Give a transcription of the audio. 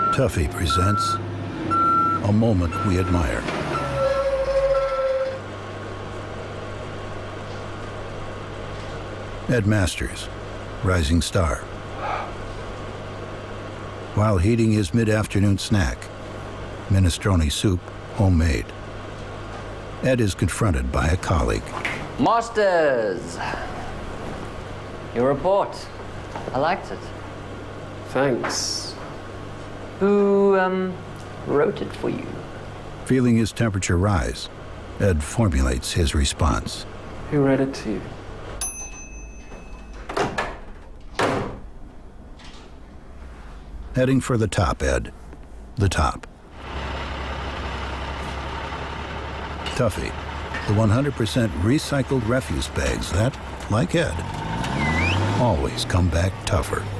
Tuffy presents A Moment We Admire. Ed Masters, rising star. While heating his mid-afternoon snack, minestrone soup, homemade, Ed is confronted by a colleague. Masters! Your report. I liked it. Thanks. Who, wrote it for you? Feeling his temperature rise, Ed formulates his response. Who read it to you? Heading for the top, Ed. The top. Tuffy, the 100% recycled refuse bags that, like Ed, always come back tougher.